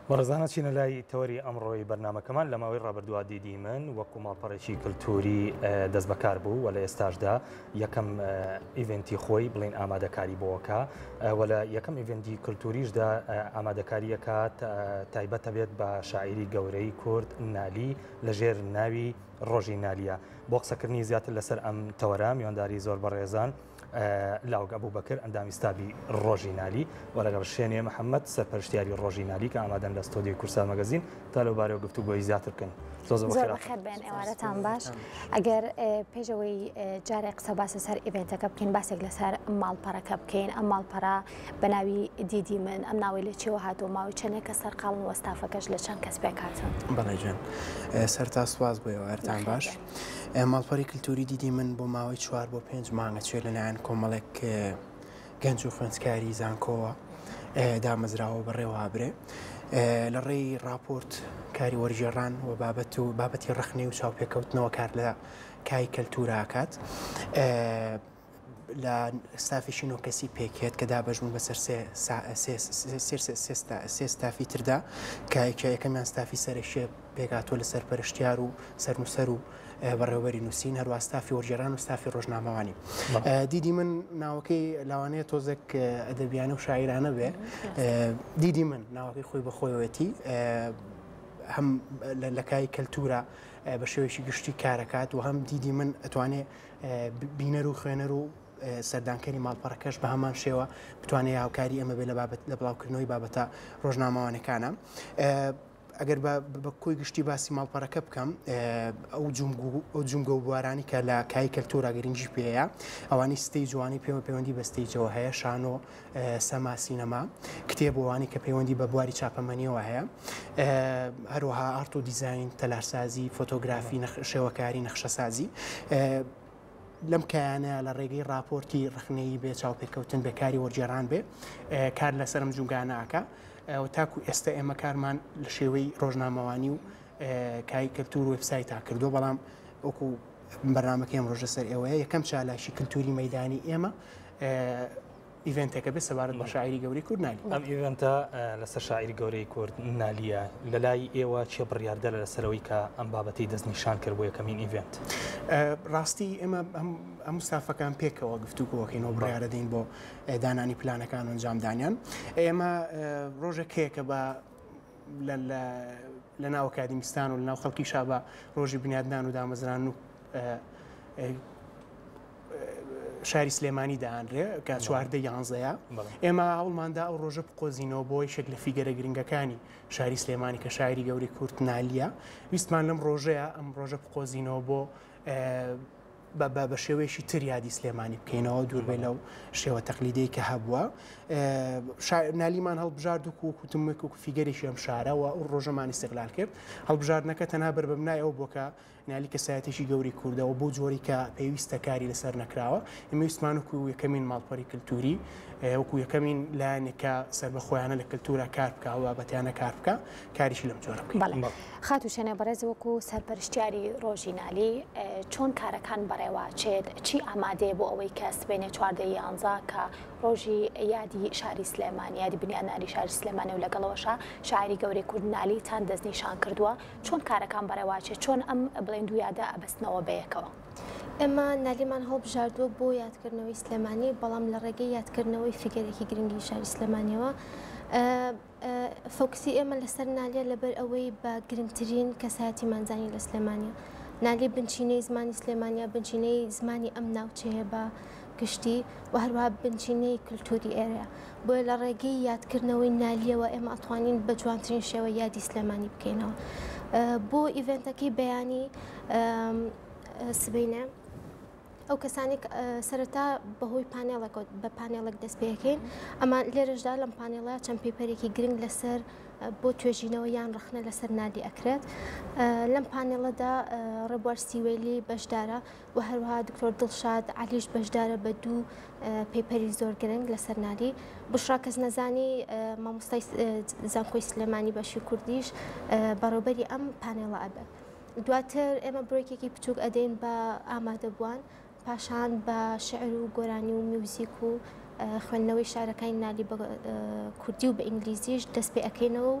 بەڕێزانە چینە لای تەوەری ئەمڕۆی بەرنامەکەمان لە ماوەی ڕابردووە دیدی من وەکو ماڵپەڕێکی کللتوری دەست بەکار بوو و لە ئێستاشدا یەکەم ئیڤنتی خۆی بڵین ئامادەکاری بۆەکە و لە یەکەم ئیڤنتی کللتوریشدا ئامادەکاریەکە تایبەتە بێت بە شاعیری گەورەی کورد نالی لەژێر ناوی ڕۆژی نالیە بۆ قسەکردنی زیاتر لەسەر ئەم تەوەرە میوانداری زۆر بەڕێزان لاوگ ئەبوو بەکر ئەندامی ستابی ڕۆژی نالی و لەگەڵ شوێنێ محەممەد سەرپەرشتیاری ڕۆژی نالی کە ئامادەن لە ستۆدیۆی کورسان مەگەزین تا لەوبارەوە گفتوگۆی زیاتر بکەن. زۆر بەخێر بێن ئێوارەتان باش ئەگەر پێشەوەی جارێک قسە باسە سەر ئیڤنتەکە بکەین باسێک لەسەر ماڵپەڕەکە بکەین ئەم ماڵپەڕە بە ناوی دیدی من ئەم ناوی لە چێوە هاتۆ ماوەی چەندێک کە سەرقاڵن وەستافەکەش لە چەند کەس پێکاتن. بەڵێجان سەرتا سواز بۆ ئێوارەتان باش ماڵپەڕی کللتوری دیدی من بۆ ماوەی 4 بۆ 5 مانگە کوێ لەلایەن کۆمەڵێک گەنج و خوێندکاری زانکۆوە دامەزراوە بەڕێوە هابرێ لە ڕێی راپۆرت کاری وەرجێڕان و بابەتی ڕخنەی و چاوپێکەوتنەوە کار لە کای کەلتوراکات لە ستافیشین و کەسی پێکێت کە دابەژون بەسەر سێ ستافی تردا کە یەکەمیان ستافی سەرشێ پێکاتۆ لە سەرپەرشتیار و سەرنووسەر و بەڕێوەبەری نووسین هەروە ستافی وەرجێڕان و ستافی ڕۆژنامەوانی دیدی من ناوەکەی لاوانەیە تۆزێک ئەدەبیانە و شاعیرانە بێ دیدی من ناوەکەی خۆی بەخۆیەتی هەم لە کای کەلتورە بە شێوەیەکی گشتی کارەکات و هەم دیدی من ئەتوانێ بینەر و خوێنەر و سەردانکەری ماڵپەڕەکەش بە هەمان شێوە بتوانێت هاوکاری ئەمە بێ لە بڵاوکردنەوەی بابەتە ڕۆژنامەوانەکانە. ئەگەر بە کۆی گشتی باسی ماڵپەڕەکە بکەم ئەو جومگە و بوارانی کە لە کای کەلتورا گرنگی پێەیە ئەوانی ستەی جوانی پەیوەندی بە ستەیجەوە هەیە شانۆ سەما سینەما کتێبەوانی کە پەیوەندی بە بواری چاپەمەنیەوە هەیە هەروەها ئارت و دیزاین تەلارسازی فۆتۆگرافی شێوەکاری نەخشەسازی لەم کایانە لە ڕێگەی راپۆرتی ڕخنەی بێ چاوپێکەوتن بێکاری وەرجێڕان بێ کار لەسەرم جوگانەکە تاکو ئێستا ئێمە کارمان لە شێوەی ڕۆژنامەوانی و کای کەلتور وێبسایتا کردو بەڵام وەکو بەرنامەکەم ڕۆژە سەر ئێوەیە یەکەم چالاشی کللتوری مەیدانی ئێمە ئیڤنتێکە بێ سەبارەت بە شاعیری گەورەی کورد نالی. ئەم ئیڤنتە لەسەر شاعیری گەورەی کورد نالیە لە لای ئێوە چێ بڕیاردە لەسەرەوەی کە ئەم بابەتی دەستنیشان کرد بۆ یەکەمین ئیڤنت. ڕاستی ئێمە ئەم مستافەکان پێکەوە گفتوگۆکەینەوە بڕیارە دەین بۆ دانانی پلانەکان و ئەنجامدانیان ئێمە ڕۆژێکەیە کە بە لە ناو ئەکادیمیستان و لە ناو خەڵکی شابە ڕۆژی بنیادنان و دامەزران و شاری سلێمانی داهانرێ کە 14 یانزەیە ئێمە هەوڵماندا ئەو ڕۆژە بقۆزینەوە بۆی شێک لە فیگەرە گرنگەکانی شاری سلێمانی کە شاعری گەورەی کورد نالیە ویستمان لەم ڕۆژەیە ئەم ڕۆژە بقۆزینەوە بۆ بە شێوەیەشی تر یادی سلێمانی بکەینەوە دووربێ لەو شێوە تەقلیدەی کە هەبووە نالیمان هەڵبژارد و کوتمێک و فیگەرێکی ئەم شارەوە ئەو ڕۆژەمان ئیستیقلال کرد هەڵبژاردنەکە تەنها بەربەمنایەوە بۆکە نالی کەسایەتێکی گەوری کوردەوە بۆ جۆری کە پێویستە کاری لەسەر نەکراوە ئێمە ویستمان وەکو یەکەمین ماڵپەڕی کللتوری وەکو یەکەمین لایەنێکە سەربەخۆیانە لە کللتورە کار بکە و بابەتیانە کار بکە کاریشی لەم جۆرە بکەین. خاتوشێنە بەڕێز وەکو سەرپەرشتیاری ڕۆژی نالی چۆن کارەکان بەڕێواچێت چی ئامادەیە بۆ ئەوەی کە سبێنێ 14 یانزە کە ڕۆژی یادی شاری سلێمانی یادی بنیادنانی شاری سلێمانی و لەگەڵەوەشە شاعری گەورەی کورد نالیتان دەستنیشان کردووە چۆن کارەکان بەڕێواچێت چۆن ئەم بڵێن دوو یادە ئەبەستنەوە بەیەکەوە. ئێمە نالیمان هەڵبژاردووە بۆ یادکردنەوەی سلێمانی بەڵام لە ڕێگەی یادکردنەوەی فیگەرێکی گرنگی شاری سلێمانیەوە فۆکسی ئێمە لەسەر نالیە لەبەر ئەوەی بە گرنگترین کەسایەتی مانزانی لە سلێمانیە نالی بنچینەی زمانی سلێمانیا بنچینەی زمانی ئەم ناوچەیە بە گشتی و هەروەها بنچینەی کللتوری ئێرەیە بۆیە لە ڕێگەی یادکردنەوەی نالیەوە ئێمە ئەتوانین بە جوانترین شێوە یادی سلێمانی بکەینەوە بۆ ئیڤنتەکەی بەیانی سبەینە ئەو کەسانی سەرەتا بەهۆی بە پانێڵێک دەست پێەکەین ئەمە لێرەشدا لەم پانێڵە چەند پێپەرێکی گرنگ لەسەر بۆ توێژینەوە یان ڕخنە لەسەر نالی ئەکرێت لەم پانێڵەدا ڕێبوار سیوێلی بەشدارە و هەروەها دکتۆر دڵشاد عەلیش بەشدارە بە دوو پێپەری زۆر گرنگ لەسەر نالی بشرا کەس نەزانی مامۆستای زانکۆی سلێمانی بەشی کوردیش بەڕێوەبەری ئەم پانێڵە ئەبێت دواتر ئێمە بڕێکێکی بچووک ئەدەین بە ئامادەبووان پاشان بە شعر و گۆرانی و میوزیک و خوێندنەوەی شارەکانی نالی بە کوردی و بە ئینگلیزیش دەست پێ ئەەکەینەوە و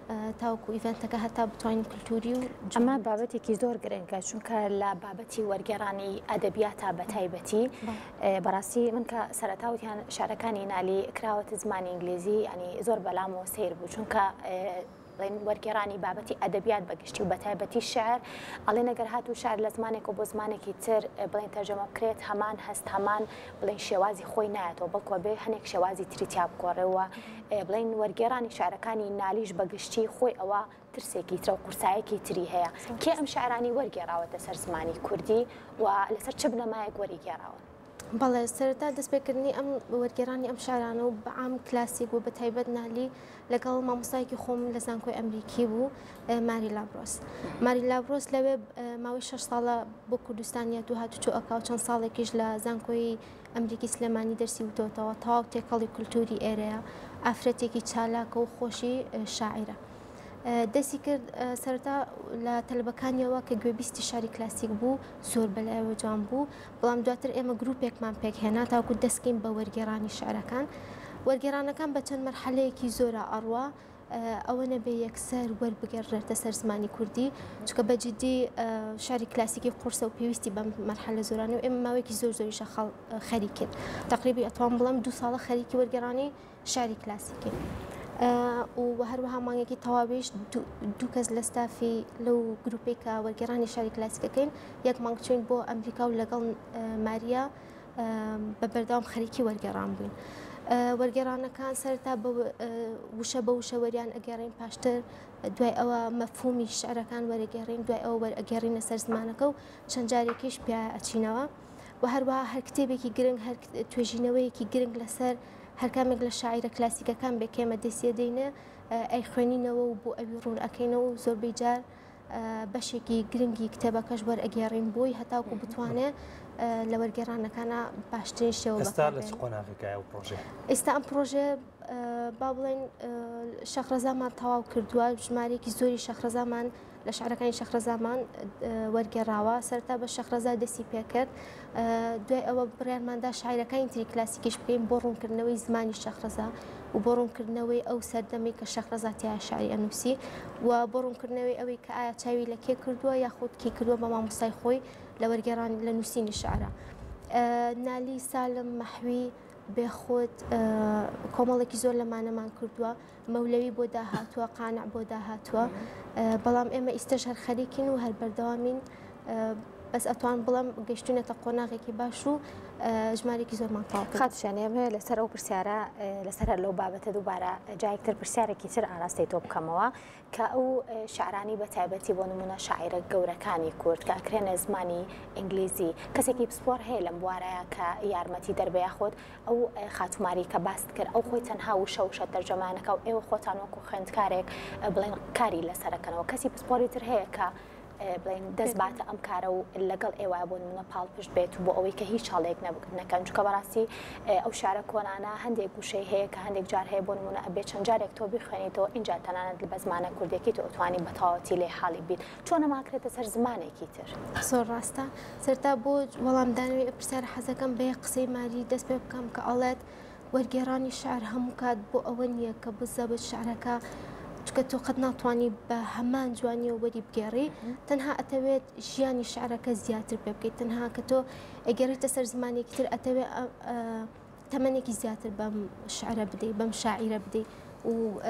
تاوکو ئیڤنتەکە هەتا بتوانین کللتوری و ئەمە بابەتێکی زۆر گرنگە چونکە لە بابەتی وەرگێڕانی ئەدەبیاتە بە تایبەتی بەڕاستی من کە سەرەتاوتیان شارەکانی نالی کراوەتە زمانی ئینگلیزی ینی زۆر بەلام و سیر بوو چونکە وەرگێڕانی بابەتی ئەدەبیات بەگشتی و بە تایبەتی شعر ئەڵێ نەگەر هات و شعر لە زمانێک و بۆ زمانێکی تر بڵێن تەرجەمە بکرێت هەمان هەست هەمان بڵێن شێوازی خۆی نایەتەوە بەڵکوە بێ هەنێک شێوازی تریتیا بکۆڕێەوە بڵێن وەرگێڕانی شارەکانی نالیش بەگشتی خۆی ئەوە ترسێکی ترە و قورسایەکی تری هەیە کێ ئەم شعرانی وەرگێڕاوەتە سەر زمانی کوردی و لەسەر چ بنەمایەک وەریگێڕاوە؟ بەڵێ سەرەتا دەستپێکردنی ئەم وەرگێڕانی ئەم شارانە و بەعام کلاسیک و بە تایبەت نالی لەگەڵ مامۆستایەکی خۆم لە زانکۆی ئەمریکی بوو ماری لاڤرۆس. ماری لاڤرۆس لەوێ ماوەی 6 ساڵە بۆ کوردستانیا دوو هاتوچۆ ئەکاو چەند ساڵێکیش لە زانکۆی ئەمریکی سلێمانی دەرسی وتۆتەوە تەواو تێکەڵی کولتوری ئێرەیە ئافرەتێکی چالاکە و خۆشی شاعیرە. دەستی کرد سەرتا لە تەلبەکانیەوە کە گوێبیستی شاری کلاسیک بوو زۆر بەلایەوە جوان بوو بەڵام دواتر ئێمە گروپێکمان پێک هێنا تاکو دەستکەین بە وەرگێڕانی شعرەکان وەرگێڕانەکان بە چەند مەرحەلەیەکی زۆرە ئەڕوا ئەوە نەبێ یەکسەر وەربگەڕێتە سەر زمانی کوردی چکە بەجددی شاری کلاسیکی قورسە و پێویستی بە مەرحەلە زۆرانە و ئێمە ماوەیەکی زۆر زۆریشە خەریک کرد تقریبی ئەتوان بڵم 2 ساڵە خەریکی وەرگێڕانی شاری کلاسیکی. و هەروەها مانگێکی تەواویش دوو کەس لە ستافی لەو گروپێکە وەرگێڕانی شاری کلاسیکەکەین یەک مانگ چوین بۆ ئەمریکا و لەگەڵ ماریا بە بەردەوام خەریکی وەرگێڕان بووین. وەرگێڕانەکان سەرتا وشە بە وشەوەریان ئەگەڕین پاشتر دوای ئەوە مەفهومی شعرەکان وەرەگەڕین دوای ئەوە وەرئەگەڕینە سەر زمانەکە و چەند جارێکیش پیا ئەچینەوە و هەروەها هەر کتێبێکی گرنگ هەر توێژینەوەیەکی گرنگ لەسەر هەر کامێک لە شاعیرە کلاسیکەکان بێکێمە دەستیە دەینە ئەی خوێنینەوە و بۆ ئەوی ڕوون ئەەکەینەوە و زۆربەی جار بەشێکی گرنگی کتێبەکەش وەرئەگەڕین بۆی هەتاوکو بتوانێت لە وەرگێڕانەکانە باشترین شێوە ئێستا ئەم پرۆژێ با بڵێن شەخرەزامان تەواو کردووە ژمارێکی زۆری شەخرەزامان لە شعرەکانی شەخرەزامان وەرگێڕاوە سەرتا بە شەخرەزا دەستی پێکرد دوای ئەوە بڕیارماندا شاعیرەکانی تری کلاسیکیش بکەین بۆ ڕوونکردنەوەی زمانی شەخرەزا و بۆ ڕوونکردنەوەی ئەو سەردەمی کە شەخرەزاتیای شاعری ئەنووسی و بۆ ڕوونکردنەوەی ئەوەی کە ئایا چاوی لە کێ کردووە یاخود کی کردووە بە مامۆستای خۆی لە وەرگێڕان لە نووسینی شعرە. نالی سالم مەحوی بێخۆت کۆمەڵێکی زۆر لەمانەمان کردووە مەولەوی بۆ داهاتووە قانع بۆ داهاتووە بەڵام ئێمە ئیستەش هەر خەریکین و هەر بەردەوامین بەس ئەتوان بڵم گەشتونێتە قۆناغێکی باش و ژمارێکی زۆرمان تاڵ خاتشانێمە لەسەر ئەو پرسیارە لەسەر لەو بابەتە دووبارە جایەکتر پرسیارێکی تر ئاراستی تۆ بکەمەوە کە ئەو شعرانی بە تایبەتی بۆ نمونە شاعیرە گەورەکانی کورد کە ئەکرێنە زمانی ئینگلیزی کەسێکی پسپۆر هەیە لەم بوارەیە کە یارمەتی دەربەیە خۆت ئەو خاتوماری کە باست کرد ئەو خۆی تەنها وشە وشە تەرجەمانەکە و ئێوە خۆتان وەکو خوێندکارێک بڵێن کاری لەسەرەکەنەوە کەسی پسپۆری تر هەیە کە بڵێن دەست باتە ئەم کارە و لەگەڵ ئێوە بۆ نمونە پاڵ پشت بێت بۆ ئەوەی کە هیچ چاڵێک نەکەن چونکە بەڕاستی ئەو شارە کۆنانە هەندێک گوشەی هەیە کە هەندێک جار هەیە بۆ نمونە ئەبێ چەند جارێک تۆ بخوێنیتەوە اینجا تەنانەت بە زمانە کوردێکی تۆ ئەتوانی بە تەواوەتی لێ حاڵی بیت چۆن نەماکرێتە سەر زمانێکی تر زۆر ڕاستە سەرتا بۆ وەڵامدانەوەی پرسیارە حەزەکەم بە قسەی ماری دەست پێ بکەم کە ئەڵێت وەرگێڕانی شعر هەموو کات بۆ ئەوە نییە کە بزەبت شعرەکە چکە تۆ قەت ناتوانانی بە هەمان جوانیەوە وەری بگێڕی تەنها ئەتەوێت ژیانی شعرەکە زیاتر پێ بکەیت تەنها کە تۆ ئەگەڕێتە سەر زمانێکی تر ئەتەوێت تەمەنێکی زیاتر بەم شعرە بدەیت بەم شاعیرە بدەیت و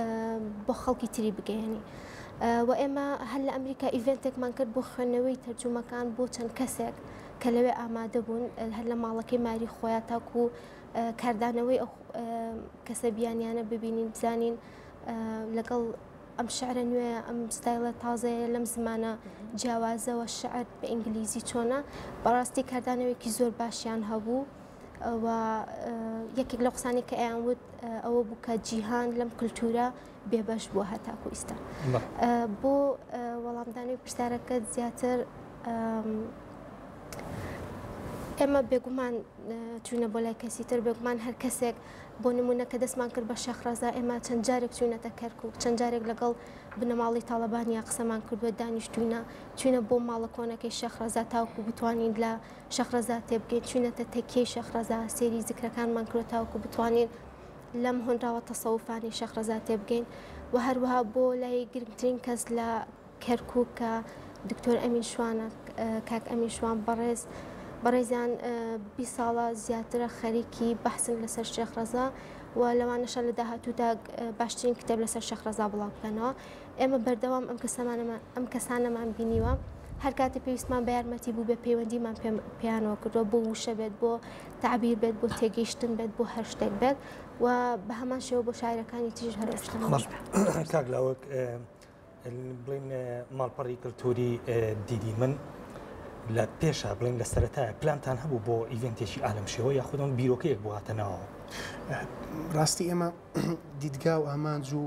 بۆ خەڵکی تری بگەیەنی و ئێمە هەر لە ئەمریکا ئیڤنتێکمان کرد بۆ خوێندنەوەی تەرجومەکان بۆ چەند کەسێک کە لەوێ ئامادە بوون هەر لە ماڵەکەی ماری خۆیان تاکو کاردانەوەی ئەو کەسە بیانیانە ببینین بزانین لەگەڵ ئەم شعرە نوێ ئەم ستایلە تازەیە لەم زمانە جیاوازەوە شعر بە ئینگلیزی چۆنە بەڕاستی کاردانەوەیکی زۆر باشیان هەبوو و یەکێک لە قسانی کە ئەیانوت ئەوە بوو کە جیهان لەم کولتورە بێبەش بووە هەتاکو ئیستا بۆ وەڵامدانەوەی پرسیارەکەت زیاتر ئێمە بێگومان چوونە بۆ لای کەسی تر بێگومان هەر کەسێک بۆ نمونە کە دەستمان کرد بە شەخرەزا ئێمە چەند جارێک چوونەتە کەرکووک چەند جارێک لەگەڵ بنەماڵی تاڵەبانیا قسەمان کردووە دانیشتوینە چوینە بۆ ماڵە کۆنەکەی شەخرەزا تاوکو بتوانین لە شەخرەزا تێبگەین چوینەتە تەکیەی شەخرەزا سێری زیکرەکانمان کردووە تاوکو بتوانین لەم هۆنراوە تەسەوفانی شەخرەزا تێبگەین و هەروەها بۆ لای گرنگترین کەس لە کەرکووکە دکتۆر ئەمین شوانە کاک ئەمین شوان بەڕێزیان 20 ساڵە زیاترە خەریکی بەحسن لەسەر شێخرەزا و لەوانەشە لە داهاتوودا باشترین کتێب لەسەر شەخرەزا بڵاو بکەنەوە. ئێمە بەردەوام ئەم کەسانەمان بینیوە هەر کاتێ پێویستمان بە یارمەتی بوو بێ پەیوەندیمان پێیانەوە کردووە بۆ وشە بێت بۆ تعبیر بێت بۆ تێگەیشتن بێت بۆ هەر شتێک بێت و بە هەمان شێوە بۆ شاعرەکانی تریش هەر کاک لاوەک بڵین ماڵپەڕی کللتوری دیدی من لە پێشە بڵین لە سەرەتایە پلانتان هەبوو بۆ ئیڤنتێکی ئالەمشەوە یاخودم بیرۆکەیەک بۆ هاتەنەوە. ڕاستی ئێمە دیدگا و ئامانج و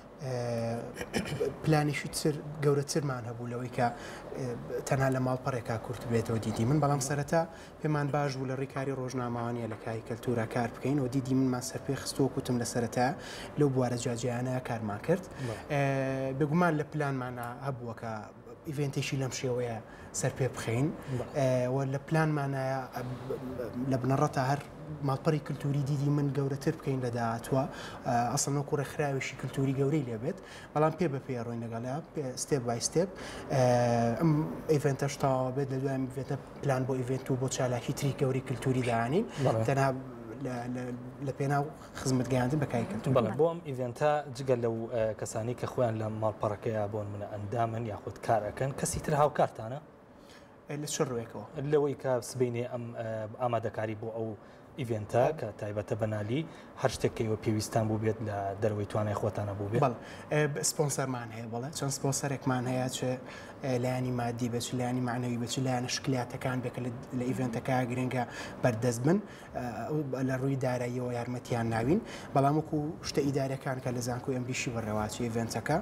پلانیشی گەورەترمان هەبوو لەوەی کە تەنها لە ماڵپەڕێکا کورت بێتەوە دیدی من بەڵام سەرەتا پێمان باش بوو لە ڕێکاری ڕۆژنامەوانیە لە کاری کەلتورا کار بکەین و دیدی منمان سەرپێ خستووە کوتم لە سەرەتا لەو بوارە جیاجیانە کارمان کرد بێگومان لە پلانمانە هەبووە کە ئیڤنتێکی لەم شێوەیە سەر پێ بخەین و لە پلانمانایە لە بنەڕەتە هەر ماڵپەڕی کللتوری دیدی من گەورەتر بکەین لە داهاتوە ئەسڵ نەوەکو ڕێکخراوێکی کللتوری گەورەی لێبێت بەڵام پێ بە پێ ڕۆی لەگەڵا ستێپ بای ستێپ ئەم ئیڤنتەش تەواو بێت لە دوای ئیڤنتە پلان بۆ ئیڤنت و بۆ چالاکی تری گەوری کللتوری داهانین تەنها لە پێناو خزمەتگەیاندن بەکاری کەلتور. بەڵێ بۆ ئەم ئیڤنتە جگە لەو کەسانی کە خۆیان لە ماڵپەڕەکەیە بۆن منە ئەندامن یاخود کارەکەن کەسی تر هاوکارتانە لە چ ڕوێکەوە لەوەی کە سبینێ ئەم ئامادەکاری بۆ ئەو ئیڤنتە کە تایبەتە بەنالی هەر شتێکەوە پێویستان بوو بێت لە دەروی توانای خۆتانە بوو بێت. سپۆنسەرمان هەیە بڵێ چەند سپۆنسەرێکمان هەیە چ لایانی مادی بێت لایانی معنەوی بێت لایەنە شکلاتەکان بێت لە ئیڤنتەکە گرنگە بەردەست بن لە ڕووی داراییەوە یارمەتیان ناوین بەڵام وەکو شتە ئیدارەکان کە لە زانکۆی ئەمریشی بەڕێواچی ئیڤنتەکە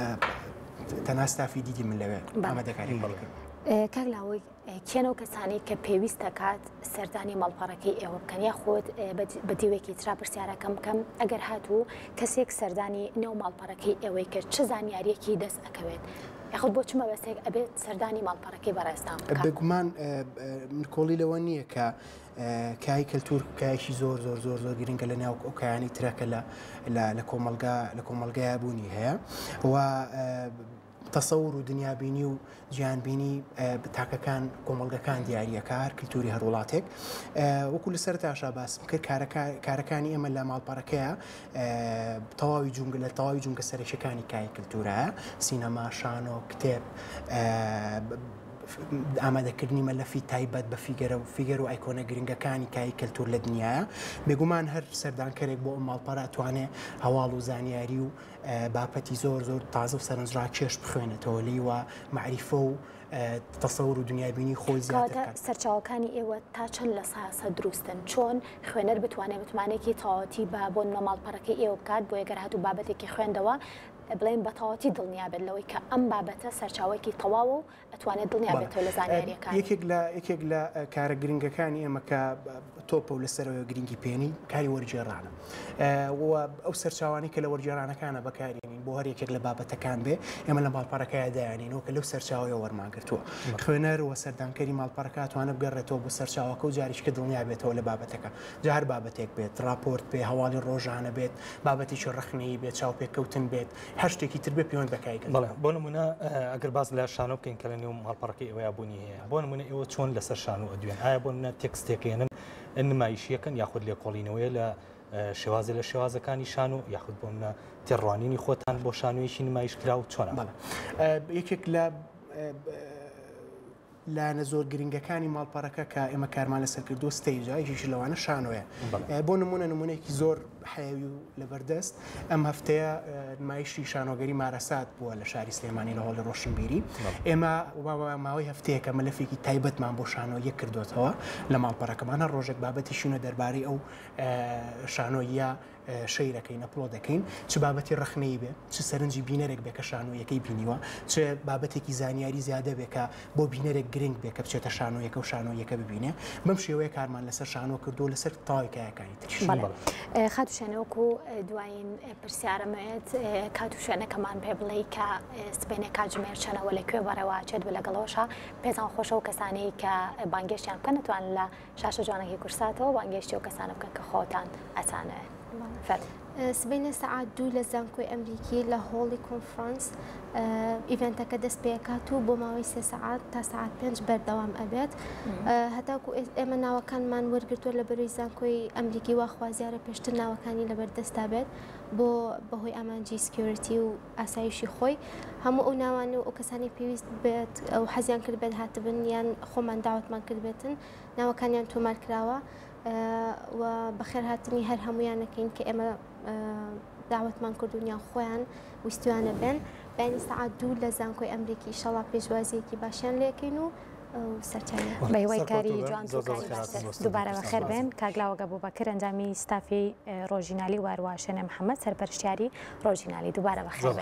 تەناستافی دیدی من لەوێ ئامادەکاری بڵکرد. کاک لاوەی کێنەوە کەسانی کە پێویست دەکات سەردانی ماڵپەڕەکەی ئێوە بکەن یاخۆت بە دیوێکی ترا پرسیارەکەم بکەم ئەگەر هاتوو کەسێک سەردانی نێو ماڵپەڕەکەی ئێوەی کرد چ زانیاریەکی دەست ئەکەوێت یاخود بۆ چمە بەستێک ئەبێت سەردانی ماڵپەڕەکەی بەڕێستان بکات؟ بێگومان کۆڵی لەوە نییە کە کای کەلتور کایشی زۆر زۆر زۆر زۆر گرنگە لە ناو ئەوکایانی ترەکە لە کۆمەلگای بوونی هەیە و تەسەور و دنیابینی و گیانبینی تاکەکان کۆمەڵگەکان دیاریەکار کللتوری هەر وڵاتێک وەکو لە سەر تاشا باسم کرد کارەکانی ئێمە لە ماڵپەڕەکەیە تەواوی جونگە لە تەواوی جونگە سەرشەکانی کای کللتورە سینەما شانۆ کتێب ئامادەکردنی مەلەفی تایبەت بە فیگەر و ئایکۆنە گرنگەکانی کای کەلتور لە دنیاە بێگومان هەر سەردانکەرێک بۆ ئەم ماڵپەڕە توانێ هەواڵ و زانیاری و باپەتی زۆر زۆر تازە و سەرنجڕا چێش بخوێنێتەوە لی و معریفە و تەسەور و دنیابینی خۆی زیاتر سەرچاوەکانی ئێوە تا چەند لە ساسە دروستن چۆن خوێنەر بتوانێت بتوانێکی تەواوەتی بە بۆ ماڵپەڕەکەی ئێوە بکات بۆ ئەگەر هاتوو بابەتێکی خوێندەوە بڵێن بە تەواوەتی دڵنیا بێت لەوەی کە ئەم بابەتە سەرچاوەیەکی تەواو و ئەتوانێت دڵنیا بێتەوە لە زانیاریەکان. یەکێک لە کارە گرنگەکانی ئێمە کە تۆپە و لەسەرەوە گرنگی پێنی کاری وەرجێڕانە ئەو سەرچاوانی کە لە وەرجێڕانەکانە بەکارێنین بۆ هەر یەکێک لە بابەتەکان بێ ئێمە لە ماڵپەڕەکەیە دایانینەوە کە لەو سەرچاوەیە وەرمان گرتووە خوێنەر و سەردانکەری ماڵپەڕەکە توانە بگەڕێتەوە بۆ سەرچاوەکە و جاریشکە دڵنیا بێتەوە لە بابەتەکە جا هەر بابەتێک بێت راپۆرت بێ هەواڵی ڕۆژانە بێت بابەتێکی ڕخنەیی بێت چاوپێککەوتن بێت هەر شتێکی تر بێ پەیوەند بەکاری بەڵێ بۆ نمونە ئەگەر باز لە شانۆ بکەین کە لە نێو ماڵپەڕەکەی ئێوەیە بوونی هەیە بۆ نمونە ئێوە چۆن لەسەر شانۆ ئەدوێن ئایا بۆ منە تێکستێکێنن نمایشیەکەن یاخود لێکۆڵینەوەیە لە شێوازە لە شێوازەکانی شانۆ یاخود بۆ منە تێڕوانینی خۆتان بۆ شانۆیەکی نمایشکرا و چۆنە یەکێک لە لایەنە زۆر گرنگەکانی ماڵپەڕەکە کە ئێمە کارمان لەسەر کردو ستەیجە یەکێکی لەوانە شانۆیە بۆ نمونەیەکی زۆر حەیوی و لەبەردەست ئەم هەفتەیە نمایشی شانۆگەری مارەسات بووە لە شاری سلێمانی لە هۆڵی ڕۆشنبیری ئێمە ماوەی هەفتەیەکە مەلەفێکی تایبەتمان بۆ شانۆ یەک کردوتەوە لە ماڵپەڕەکەمان هەر ڕۆژێک بابەتیشونە دەربارەی ئەو شانۆیە شەیرەکەی نەپڵۆ دەکەین چ بابەتی ڕخنەی بێ چ سەرنجی بینەرێک بێ کە شانۆیەکەی بینیوە چ بابەتێکی زانیاری زیادە بێ کە بۆ بینەرێک گرنگ بێ کە بچێتە شانۆیەکە و شانۆیەکە ببینێ بەم شێوەیە کارمان لەسەر شانۆ کردو لەسەر تاوایکایەکانی تریش خاتوشێنەوەکو دوایین پرسیارەمەوێت کاتوشێنەکەمان پێ بڵێ کە سبینێ کاتژمێر چەنەوە لەکوێ بەڕێواچێت بە لەگەڵەوەشە پێزان خۆشە و کەسانی کە بانگێشتیان بکەن نتوان لە شاشە جوانەکەی کورساتەوە بانگێشتی و کەسانە بکەن کە خۆتان ئەچانەوێت. سبەینە سەعات 2 لە زانکۆی ئەمریکی لە هۆڵی کۆنفرانس ئیڤنتەکە دەست پێکات و بۆ ماوەی 3 سەعات تا سەعات 5 بەردەوام ئەبێت هەتاکو ئێمە ناوەکانمان وەرگرتووە لە بەروی زانکۆی ئەمریکی واخوازیارە پێشتر ناوەکانی لەبەردەستا بێت بۆ بەهۆی ئامانجی سکیۆریتی و ئاسایشی خۆی هەموو ئەو ناوانە و ئەو کەسانی پێویست بێت ئەو حەزیان کرد بێت هاتبن یان خۆمان داوەتمان کرد بێتن ناوەکانیان تۆمار کراوە و بەخێر هاتنی هەر هەمویانەکەین کە ئێمە داوەتمان کردوونیان خۆیان ویستوانە بێن بەینی سەعات 2 لە زانکۆی ئەمریکی ئیشەڵا پێشوازیەکی باشیان لێکەین و سەرچاوی بەهیوای کاری جوان دووبارە بەخێر بێن کاگلاوەگە بوو بەکر ئەنجامی ستافی ڕۆژینالی واروە شوێنە محەممەد سەرپەرشتیاری ڕۆژینالی دووبارە بەخێر